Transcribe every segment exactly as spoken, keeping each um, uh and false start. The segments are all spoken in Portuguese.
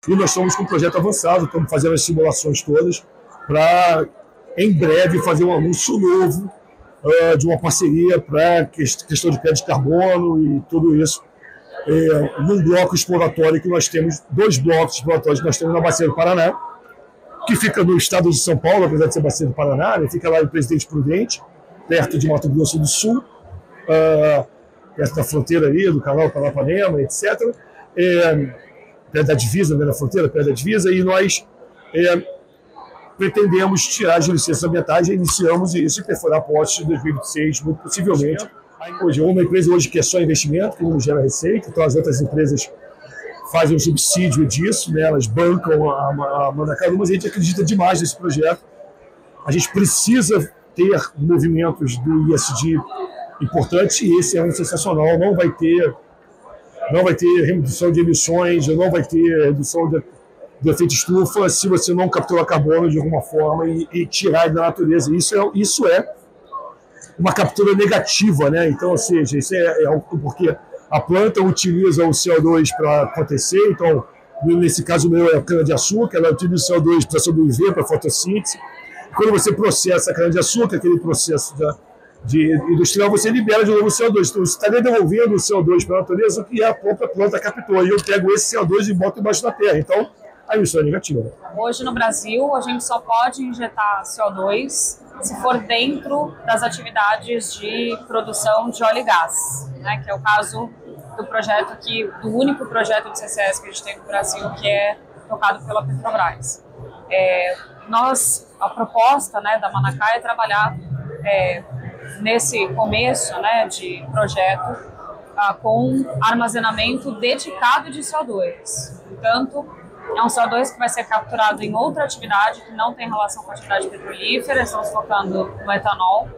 E nós estamos com um projeto avançado, estamos fazendo as simulações todas para, em breve, fazer um anúncio novo uh, de uma parceria para questão de crédito de carbono e tudo isso, é, num bloco exploratório que nós temos, dois blocos exploratórios que nós temos na Bacia do Paraná, que fica no estado de São Paulo, apesar de ser Bacia do Paraná, ele fica lá em Presidente Prudente, perto de Mato Grosso do Sul, uh, perto da fronteira ali, do canal Paranapanema, etcétera. É, perto da divisa, né, na fronteira, perto da divisa, e nós é, pretendemos tirar as licenças ambientais e iniciamos isso e perfurar postos em dois mil e vinte e seis, muito possivelmente. Hoje, uma empresa hoje que é só investimento, que não gera receita, então as outras empresas fazem um subsídio disso, né, elas bancam a, a Manacá, mas a gente acredita demais nesse projeto. A gente precisa ter movimentos do I S D importantes e esse é um sensacional, não vai ter não vai ter redução de emissões, não vai ter redução de, do efeito estufa se você não capturar carbono de alguma forma e, e tirar da natureza. Isso é, isso é uma captura negativa, né? Então, ou seja, isso é, é porque a planta utiliza o C O dois para acontecer, então, nesse caso meu é a cana-de-açúcar, ela utiliza o C O dois para sobreviver, para fotossíntese. Quando você processa a cana-de-açúcar, aquele processo de, de industrial, você libera de novo o C O dois. Então, você está devolvendo o C O dois para a natureza que a própria planta captou. E eu pego esse C O dois e boto embaixo da terra. Então, a emissão é negativa. Hoje, no Brasil, a gente só pode injetar C O dois se for dentro das atividades de produção de óleo e gás, né, que é o caso do projeto que, do único projeto de C C S que a gente tem no Brasil, que é tocado pela Petrobras. É, nós, a proposta, né, da Manacá é trabalhar é, nesse começo, né, de projeto ah, com armazenamento dedicado de C O dois. Portanto, é um C O dois que vai ser capturado em outra atividade que não tem relação com a atividade petrolífera, estamos focando no etanol.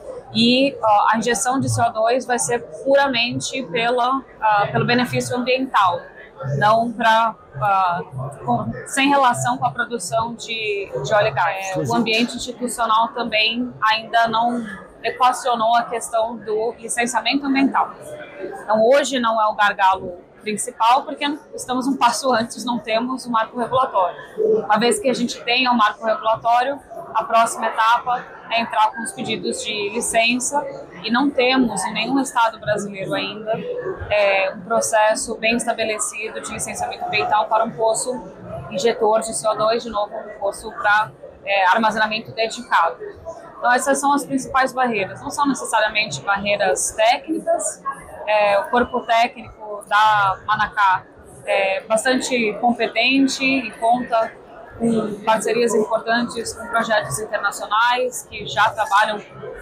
E uh, a injeção de C O dois vai ser puramente pela, uh, pelo benefício ambiental, não pra, uh, com, sem relação com a produção de, de óleo e gás. O ambiente institucional também ainda não equacionou a questão do licenciamento ambiental. Então, hoje não é o gargalo principal, porque estamos um passo antes, não temos o marco regulatório. Uma vez que a gente tenha o marco regulatório, a próxima etapa é entrar com os pedidos de licença e não temos em nenhum estado brasileiro ainda é, um processo bem estabelecido de licenciamento ambiental para um poço injetor de C O dois, de novo um poço para é, armazenamento dedicado. Então essas são as principais barreiras, não são necessariamente barreiras técnicas, é, o corpo técnico da Manacá é bastante competente e conta com parcerias importantes com projetos internacionais que já trabalham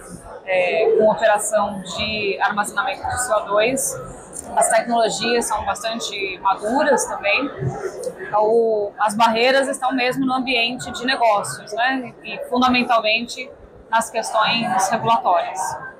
é, com operação de armazenamento de C O dois. As tecnologias são bastante maduras também. Então, as barreiras estão mesmo no ambiente de negócios, né? E fundamentalmente nas questões regulatórias.